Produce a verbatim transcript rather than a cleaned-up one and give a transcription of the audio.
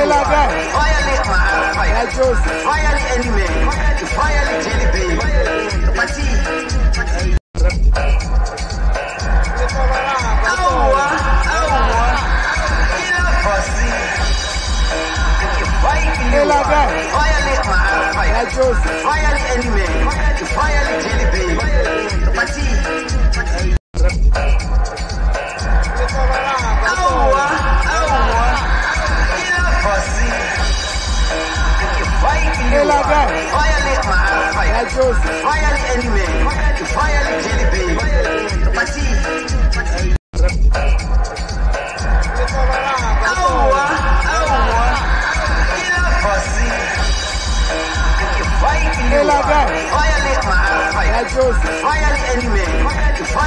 Violate my heart, violate any man, violate jelly baby. Pati. Awa, awa, ila pussy. Violate my heart, violate any man, violate jelly baby. Pati. Awa, awa, ila pussy. Violate my heart, violate any man, violate jelly baby. Pati. Awa, awa, ila pussy. Violate my heart, violate any man,